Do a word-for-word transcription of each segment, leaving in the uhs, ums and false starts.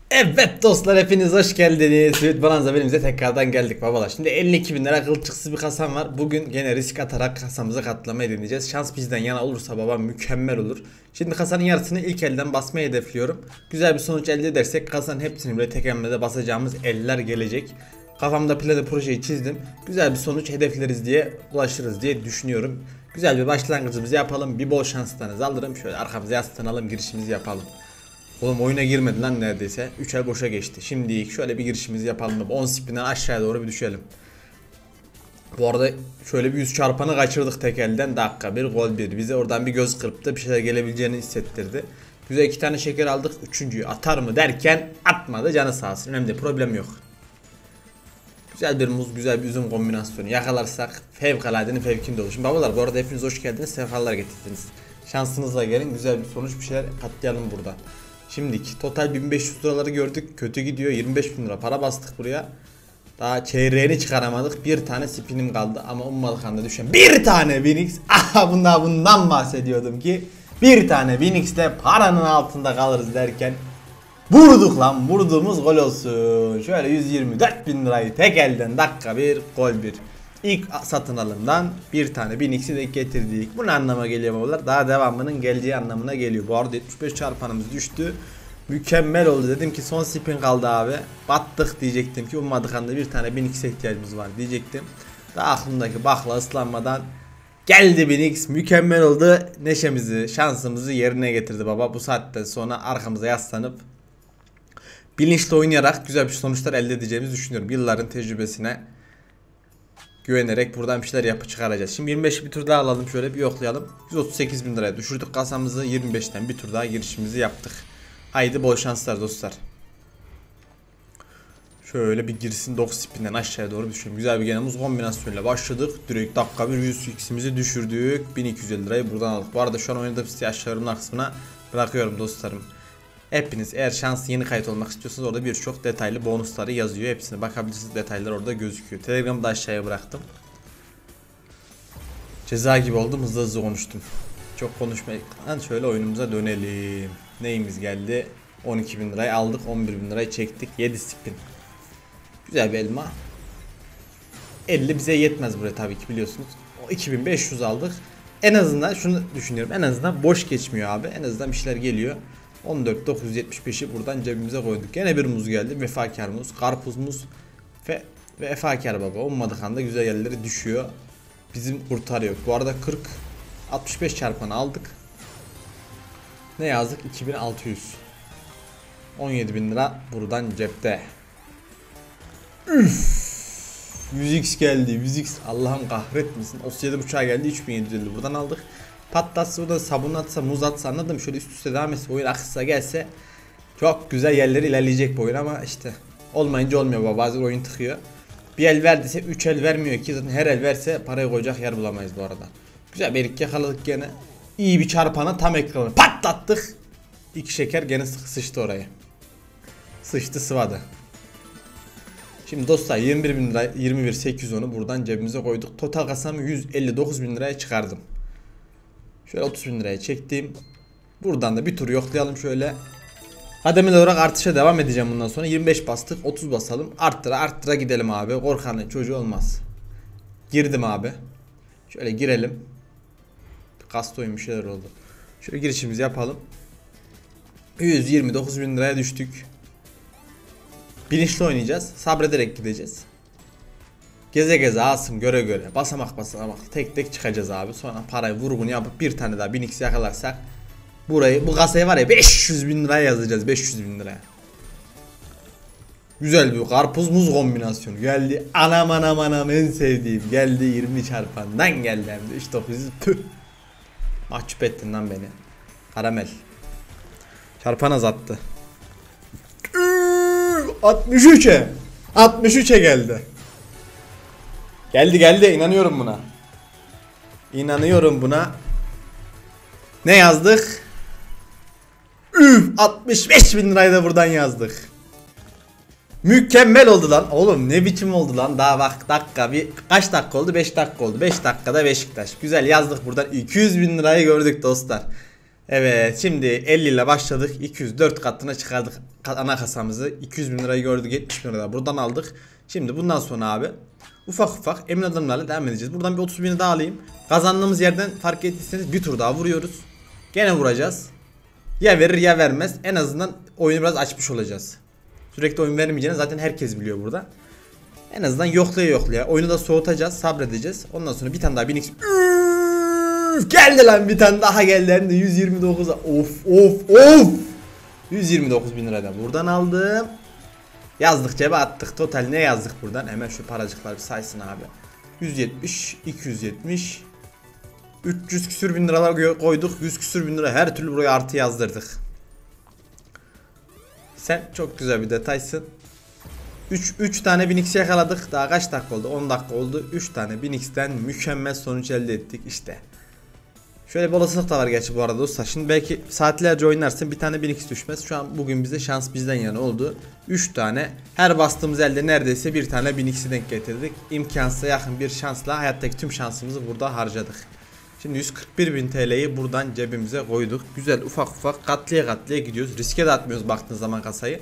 Evet dostlar, hepiniz hoş geldiniz. Sweet Bonanza benimize tekrardan geldik babalar. Şimdi elli iki bin lira kılçıksız bir kasam var. Bugün gene risk atarak kasamızı katlamayı deneyeceğiz. Şans bizden yana olursa baba mükemmel olur. Şimdi kasanın yarısını ilk elden basmayı hedefliyorum. Güzel bir sonuç elde edersek kasanın hepsini böyle tek hamlede basacağımız eller gelecek. Kafamda planı projeyi çizdim. Güzel bir sonuç hedefleriz diye ulaşırız diye düşünüyorum. Güzel bir başlangıcımızı yapalım. Bir bol şanslarınız alırım. Şöyle arkamıza yaslanalım, girişimizi yapalım. Oğlum oyuna girmedi lan neredeyse. üç ay boşa geçti. Şimdi şöyle bir girişimizi yapalım. on spinden aşağıya doğru bir düşelim. Bu arada şöyle bir yüz çarpanı kaçırdık tek elden. Dakika bir gol bir. Bize oradan bir göz kırptı. Bir şeyler gelebileceğini hissettirdi. Güzel iki tane şeker aldık. Üçüncüyü atar mı derken atmadı. Canı sağ olsun. Önemli, problem yok. Güzel bir muz, güzel bir üzüm kombinasyonu yakalarsak fevkaladenin fevkinde olur. Şimdi babalar, bu arada hepiniz hoş geldiniz. Sefalar getirdiniz. Şansınızla gelin. Güzel bir sonuç, bir şeyler katlayalım burada. Şimdiki total bin beş yüz liraları gördük. Kötü gidiyor. yirmi beş bin lira para bastık buraya. Daha çeyreğini çıkaramadık. Bir tane spinim kaldı ama ummadık anda düşen bir tane Winx. Aha, bundan bundan bahsediyordum ki bir tane Winx'te paranın altında kalırız derken vurduk lan, vurduğumuz gol olsun. Şöyle yüz yirmi dört bin lirayı tek elden dakika bir gol bir. İlk satın alımdan bir tane Winx'i de getirdik. Bu ne anlama geliyor babalar? Daha devamının geleceği anlamına geliyor. Bu arada yetmiş beş çarpanımız düştü. Mükemmel oldu. Dedim ki son spin kaldı abi. Battık diyecektim ki ummadık anda bir tane Winx'e ihtiyacımız var diyecektim. Daha aklımdaki bakla ıslanmadan geldi Winx. Mükemmel oldu. Neşemizi, şansımızı yerine getirdi baba. Bu saatten sonra arkamıza yaslanıp bilinçli oynayarak güzel bir sonuçlar elde edeceğimizi düşünüyorum. Yılların tecrübesine güvenerek buradan bir şeyler yapıp çıkaracağız. Şimdi yirmi beş bir tur daha alalım, şöyle bir yoklayalım. yüz otuz sekiz bin liraya düşürdük kasamızı. Yirmi beşten bir tur daha girişimizi yaptık. Haydi bol şanslar dostlar. Şöyle bir girsin dokuz spinden aşağıya doğru düşelim. Güzel bir genemiz kombinasyonuyla başladık. Direkt dakika bir yüz x'imizi düşürdük. bin iki yüz elli lirayı buradan aldık. Bu arada şu an oynadığım siteyi aşağıya kısmına bırakıyorum dostlarım. Hepiniz eğer şans yeni kayıt olmak istiyorsanız orada birçok detaylı bonusları yazıyor. Hepsine bakabilirsiniz. Detaylar orada gözüküyor. Telegram'ı da aşağıya bıraktım. Ceza gibi oldum. Hızlı hızlı konuştum. Çok konuşmayın. Şöyle oyunumuza dönelim. Neyimiz geldi? on iki bin lirayı aldık. on bir bin lirayı çektik. yedi spin. Güzel bir elma. elli bize yetmez buraya tabii ki, biliyorsunuz. O iki bin beş yüz aldık. En azından şunu düşünüyorum. En azından boş geçmiyor abi. En azından bir şeyler geliyor. on dört bin dokuz yüz yetmiş beşi buradan cebimize koyduk. Gene bir muz geldi. Vefakar muz, karpuz muz ve ve vefakar baba. Olmadık anda güzel yerlere düşüyor. Bizim kurtarıyor. Bu arada kırk altmış beş çarpanı aldık. Ne yazdık? iki bin altı yüz. on yedi bin lira buradan cepte. Üf. yüz x geldi. yüz x Allah'ım kahretmesin. otuz yedi buçuğa geldi. üç bin yedi yüz elli buradan aldık. Patlatsa, o da sabun atsa, muz atsa, anladım. Şöyle üst üste devam etse, oyun aksa gelse çok güzel yerleri ilerleyecek bu oyun ama işte olmayınca olmuyor baba. Bazen oyun tıkıyor. Bir el verdiyse üç el vermiyor ki, zaten her el verse parayı koyacak yer bulamayız bu arada. Güzel bir iki yakaladık gene. İyi bir çarpana tam ekranı patlattık. İki şeker gene sıçtı oraya. Sıçtı, sıvadı. Şimdi dostlar yirmi bir bin lira, yirmi bir bin sekiz yüz onu buradan cebimize koyduk. Total kasamı yüz elli dokuz bin liraya çıkardım. Şöyle otuz bin liraya çektim. Buradan da bir tur yoklayalım şöyle. Kademeli olarak artışa devam edeceğim bundan sonra. yirmi beş bastık, otuz basalım. Arttıra arttıra gidelim abi. Korkanın çocuğu olmaz. Girdim abi. Şöyle girelim. Kastoyum, bir şeyler oldu. Şöyle girişimizi yapalım. yüz yirmi dokuz bin liraya düştük. Bilinçli oynayacağız. Sabrederek gideceğiz. Geze geze, asım göre göre, basamak basamak tek tek çıkacağız abi. Sonra parayı vurgunu yapıp bir tane daha bin x yakalarsak burayı, bu kasayı var ya, beş yüz bin liraya yazacağız. beş yüz bin liraya. Güzel bir karpuz muz kombinasyonu geldi. Anam anam anam, en sevdiğim geldi. Yirmi çarpandan geldi hem de üç dokuz yüz. Tüh. Mahcup ettin lan beni. Karamel. Çarpan azattı. altmış üçe altmış üçe geldi. Geldi geldi, inanıyorum buna. İnanıyorum buna. Ne yazdık? Üf, altmış beş bin lirayı da buradan yazdık. Mükemmel oldu lan. Oğlum ne biçim oldu lan. Daha bak dakika, bir kaç dakika oldu? beş dakika oldu. beş dakikada Beşiktaş. Güzel yazdık buradan. iki yüz bin lirayı gördük dostlar. Evet, şimdi elli ile başladık. iki yüz dört katına çıkardık ana kasamızı. iki yüz bin lirayı gördük, yetmiş bin lira buradan aldık. Şimdi bundan sonra abi ufak ufak emin adımlarla devam edeceğiz. Buradan bir otuz bini daha alayım. Kazandığımız yerden fark ettiyseniz bir tur daha vuruyoruz. Gene vuracağız. Ya verir ya vermez. En azından oyunu biraz açmış olacağız. Sürekli oyun vermeyeceğini zaten herkes biliyor burada. En azından yoklaya yoklaya. Oyunu da soğutacağız, sabredeceğiz. Ondan sonra bir tane daha bin x. Geldi lan, bir tane daha geldi. Hem de yüz yirmi dokuza. Of of of. yüz yirmi dokuz bin liradan buradan aldım. Yazdık cebe attık. Total ne yazdık buradan? Hemen şu paracıklar bir saysın abi. yüz yetmiş, iki yüz yetmiş, üç yüz küsür bin liralar koyduk. yüz küsür bin lira her türlü buraya artı yazdırdık. Sen çok güzel bir detaysın. üç üç tane bin x yakaladık. Daha kaç dakika oldu? on dakika oldu. üç tane bin x'ten mükemmel sonuç elde ettik işte. Şöyle bir olasılık da var gerçi bu arada dostlar. Şimdi belki saatlerce oynarsın, bir tane bin x düşmez. Şu an bugün bize şans bizden yana oldu. üç tane. Her bastığımız elde neredeyse bir tane bin x'i denk getirdik. İmkansıza yakın bir şansla hayattaki tüm şansımızı burada harcadık. Şimdi yüz kırk bir bin T L'yi buradan cebimize koyduk. Güzel ufak ufak katlıya katlıya gidiyoruz. Riske de atmıyoruz baktığınız zaman kasayı.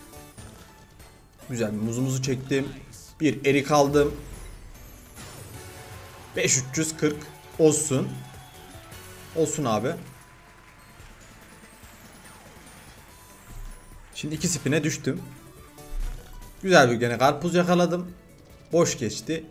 Güzel bir muzumuzu çektim. Bir erik aldım. beş bin üç yüz kırk olsun. Olsun abi. Şimdi iki spine düştüm. Güzel bir gene karpuz yakaladım. Boş geçti.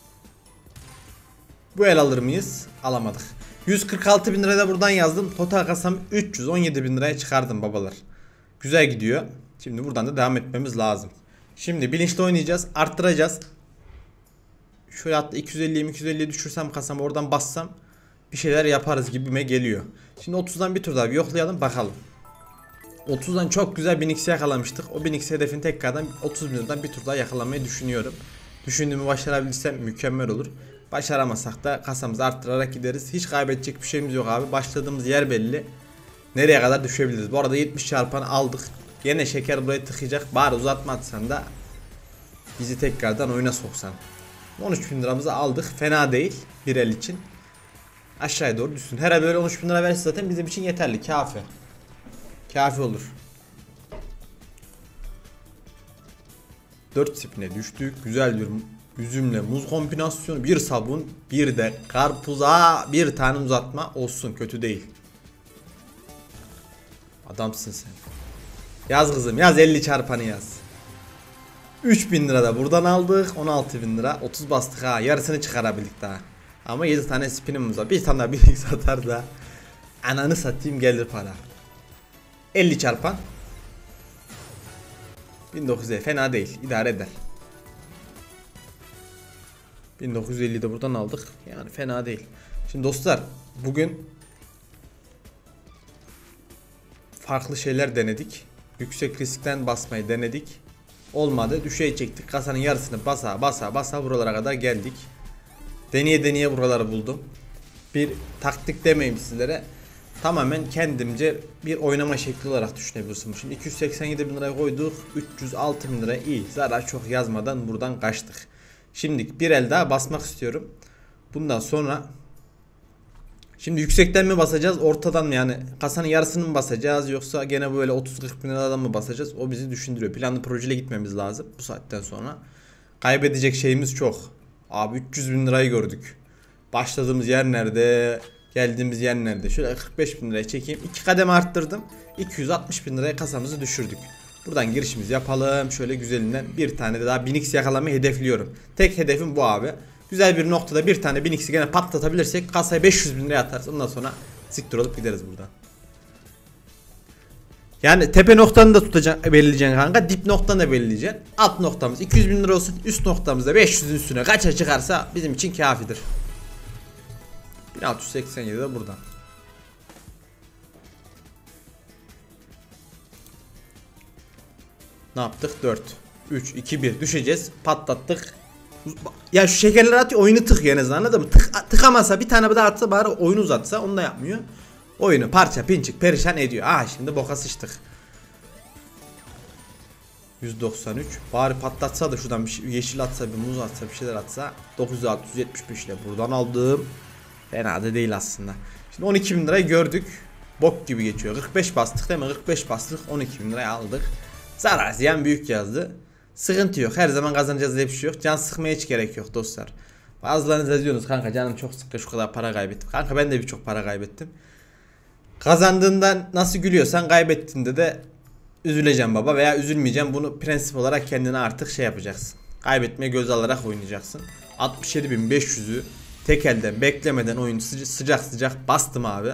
Bu el alır mıyız? Alamadık. yüz kırk altı bin liraya da buradan yazdım. Total kasam üç yüz on yedi bin liraya çıkardım babalar. Güzel gidiyor. Şimdi buradan da devam etmemiz lazım. Şimdi bilinçli oynayacağız. Arttıracağız. Şöyle hatta iki yüz elliye iki yüz elliye düşürsem kasam, oradan bassam bir şeyler yaparız gibime geliyor. Şimdi otuzdan bir tur daha bir yoklayalım bakalım. otuzdan çok güzel bin x yakalamıştık. O bin x hedefini tekrardan otuz bin liradan bir tur daha yakalamayı düşünüyorum. Düşündüğümü başarabilirsem mükemmel olur. Başaramasak da kasamızı arttırarak gideriz. Hiç kaybedecek bir şeyimiz yok abi. Başladığımız yer belli. Nereye kadar düşebiliriz? Bu arada yetmiş çarpanı aldık. Yine şeker buraya tıkayacak. Bari uzatma atsan da bizi tekrardan oyuna soksan. on üç bin liramızı aldık. Fena değil bir el için. Aşağıya doğru düşsün. Her ay böyle on üç bin lira verse zaten bizim için yeterli. Kafi. Kafi olur. dört spine düştük. Güzel bir üzümle muz kombinasyonu. Bir sabun. Bir de karpuza bir tane uzatma olsun. Kötü değil. Adamsın sen. Yaz kızım yaz, elli çarpanı yaz. üç bin lira da buradan aldık. on altı bin lira. otuz bastık ha. Yarısını çıkarabildik daha. Ama yedi tane spinimiz var. Bir tane daha bir x atar da ananı satayım gelir para. elli çarpan bin dokuz yüz elli fena değil. İdare eder. bin dokuz yüz elliyi de buradan aldık. Yani fena değil. Şimdi dostlar bugün farklı şeyler denedik. Yüksek riskten basmayı denedik. Olmadı. Düşey çektik. Kasanın yarısını basa basa basa buralara kadar geldik. Deneye deneye buraları buldum. Bir taktik demeyeyim sizlere. Tamamen kendimce bir oynama şekli olarak düşünebilirsiniz. Şimdi iki yüz seksen yedi bin liraya koyduk. üç yüz altı bin liraya iyi. Zarar çok yazmadan buradan kaçtık. Şimdi bir el daha basmak istiyorum. Bundan sonra şimdi yüksekten mi basacağız, ortadan mı, yani kasanın yarısını mı basacağız, yoksa gene böyle otuz kırk bin liradan mı basacağız? O bizi düşündürüyor. Planlı projeyle gitmemiz lazım bu saatten sonra. Kaybedecek şeyimiz çok. Abi üç yüz bin lirayı gördük. Başladığımız yer nerede? Geldiğimiz yer nerede? Şöyle kırk beş bin liraya çekeyim. iki kademe arttırdım. iki yüz altmış bin liraya kasamızı düşürdük. Buradan girişimizi yapalım. Şöyle güzelinden bir tane de daha bin x yakalamayı hedefliyorum. Tek hedefim bu abi. Güzel bir noktada bir tane bin x'i gene patlatabilirsek kasaya beş yüz bin liraya atarız. Ondan sonra siktir olup gideriz buradan. Yani tepe noktanı da tutacaksın, belirleyeceksin kanka. Dip noktanı da belirleyeceksin. Alt noktamız iki yüz bin lira olsun. Üst noktamız da beş yüzün üstüne kaça çıkarsa bizim için kafidir. bin altı yüz seksen yedi de buradan. Ne yaptık? dört, üç, iki, bir düşeceğiz. Patlattık. Ya şu şekerleri atıyor, oyunu tıkıyor en azından, anladın mı? Tık, tıkamasa bir tane daha atsa bari oyunu uzatsa, onu da yapmıyor. Oyunu parça pinçik perişan ediyor. Ah şimdi boka sıçtık. yüz doksan üç. Bari patlatsa da şuradan bir şey, yeşil atsa, bir muz atsa, bir şeyler atsa. dokuz yüz altı yüz yetmiş beş ile buradan aldım. Fena da değil aslında. Şimdi on iki bin lirayı gördük. Bok gibi geçiyor. kırk beş bastık değil mi? kırk beş bastık, on iki bin liraya aldık. Zarar ziyan büyük yazdı. Sıkıntı yok. Her zaman kazanacağız diye bir şey yok. Can sıkmaya hiç gerek yok dostlar. Bazılarınız da diyorsunuz kanka canım çok sıkkın, şu kadar para kaybettim. Kanka ben de birçok para kaybettim. Kazandığından nasıl gülüyorsan kaybettiğinde de üzüleceğim baba veya üzülmeyeceğim. Bunu prensip olarak kendine artık şey yapacaksın. Kaybetmeye göz alarak oynayacaksın. altmış yedi bin beş yüzü tek elden beklemeden oyunu sıcak sıcak bastım abi.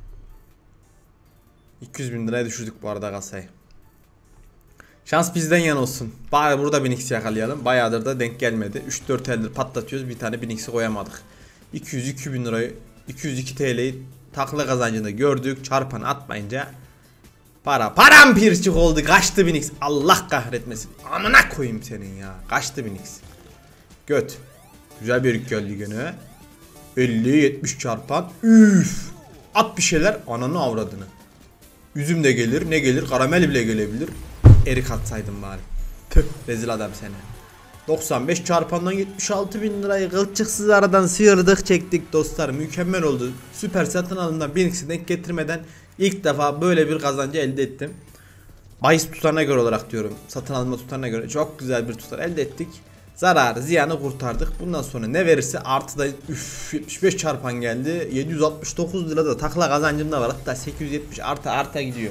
iki yüz bin liraya düşürdük bu arada kasayı. Şans bizden yan olsun. Bari burada bin x yakalayalım. Bayağıdır da denk gelmedi. üç dört eldir patlatıyoruz. Bir tane bin x'i koyamadık. iki yüz iki bin lirayı, iki yüz iki T L'yi takla kazancında gördük. Çarpan atmayınca para parampirçik oldu. Kaçtı bin x. Allah kahretmesin. Amına koyayım senin ya. Kaçtı bin x. Göt. Güzel bir geldi gene. elli yetmiş çarpan. Üf. At bir şeyler. Ananı avradını. Üzüm de gelir. Ne gelir? Karamel bile gelebilir. Erik atsaydım bari. Tüh, rezil adam seni. doksan beş çarpandan yetmiş altı bin lirayı kılçıksız aradan sıyırdık çektik dostlar. Mükemmel oldu. Süper satın alımdan bin x'i denk getirmeden ilk defa böyle bir kazancı elde ettim. Bahis tutarına göre olarak diyorum. Satın alma tutarına göre çok güzel bir tutar elde ettik. Zararı ziyanı kurtardık. Bundan sonra ne verirse artı da üf, yetmiş beş çarpan geldi. yedi yüz altmış dokuz lira da takla kazancım da var. Hatta sekiz yüz yetmiş artı arta gidiyor.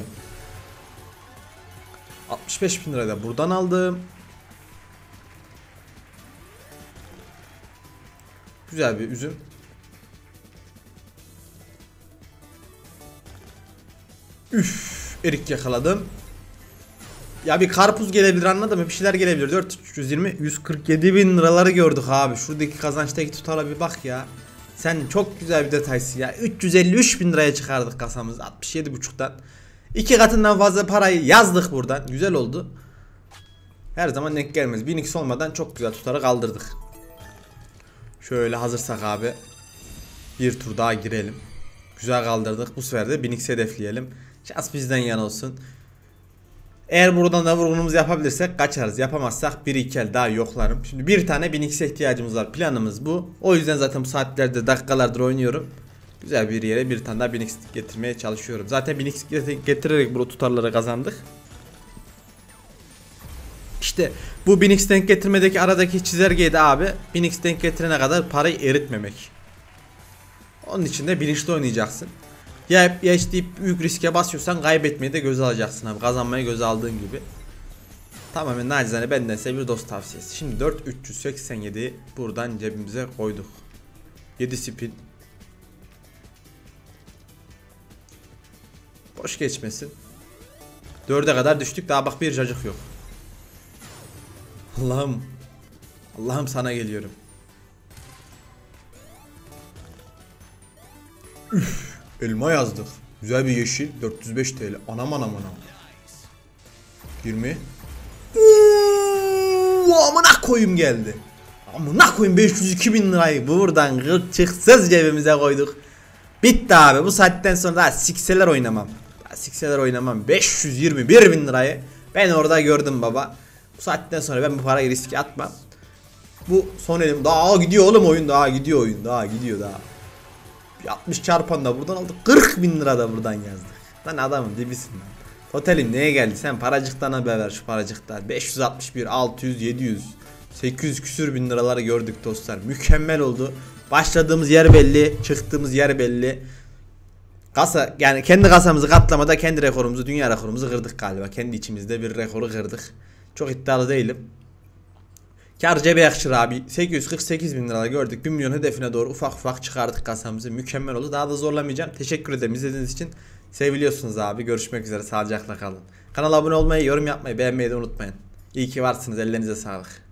altmış beş bin lirayı da buradan aldım. Güzel bir üzüm. Üf, erik yakaladım. Ya bir karpuz gelebilir, anladın mı? Bir şeyler gelebilir. dört yüz yirmi yüz kırk yedi bin liraları gördük abi. Şuradaki kazançtaki tutara bir bak ya. Sen çok güzel bir detaysın ya. üç yüz elli üç bin liraya çıkardık kasamızı altmış yedi buçuktan. İki katından fazla parayı yazdık buradan. Güzel oldu. Her zaman denk gelmez. bin x olmadan çok güzel tutarı kaldırdık. Şöyle hazırsak abi bir tur daha girelim. Güzel kaldırdık. Bu sefer de bin x hedefleyelim. Şans bizden yana olsun. Eğer buradan da vurgunumuzu yapabilirsek kaçarız. Yapamazsak bir iki el daha yoklarım. Şimdi bir tane bin x'e ihtiyacımız var. Planımız bu. O yüzden zaten bu saatlerde dakikalardır oynuyorum. Güzel bir yere bir tane daha bin x getirmeye çalışıyorum. Zaten bin x getirerek bu tutarları kazandık. İşte bu bin x denk getirmedeki aradaki çizelgeyi de abi bin x denk getirene kadar parayı eritmemek. Onun için de bilinçli oynayacaksın. Ya, ya işte büyük riske basıyorsan kaybetmeyi de göze alacaksın abi. Kazanmayı göze aldığın gibi. Tamamen nacizane bendense bir dost tavsiyesi. Şimdi dört bin üç yüz seksen yedi buradan cebimize koyduk. yedi spin. Boş geçmesin. dörde kadar düştük, daha bak bir cacık yok. Allah'ım. Allah'ım sana geliyorum. Üf, elma yazdık. Güzel bir yeşil. dört yüz beş T L. Anam anam anam. yirmi. Uuu, amına koyayım geldi. Amına koyayım beş yüz iki bin lirayı buradan kılçıksız cebimize koyduk. Bitti abi. Bu saatten sonra daha sikseler oynamam. Daha sikseler oynamam. beş yüz yirmi bir bin lirayı ben orada gördüm baba. Bu saatten sonra ben bu parayı riske atmam. Bu son elim. Daha gidiyor oğlum oyun. Daha gidiyor oyun. Daha gidiyor daha. altmış çarpan da buradan aldık. kırk bin lira da buradan yazdık. Lan adamın dibisin lan. Totalim neye geldi? Sen paracıktan haber ver şu paracıklar. beş yüz altmış bir, altı yüz, yedi yüz, sekiz yüz küsür bin liraları gördük dostlar. Mükemmel oldu. Başladığımız yer belli. Çıktığımız yer belli. Kasa, yani kendi kasamızı katlamada kendi rekorumuzu, dünya rekorumuzu kırdık galiba. Kendi içimizde bir rekoru kırdık. Çok iddialı değilim. Kar cebe yakışır abi. sekiz yüz kırk sekiz bin lira gördük. bir milyon hedefine doğru ufak ufak çıkardık kasamızı. Mükemmel oldu. Daha da zorlamayacağım. Teşekkür ederim izlediğiniz için. Seviliyorsunuz abi. Görüşmek üzere. Sağlıcakla kalın. Kanala abone olmayı, yorum yapmayı, beğenmeyi de unutmayın. İyi ki varsınız. Ellerinize sağlık.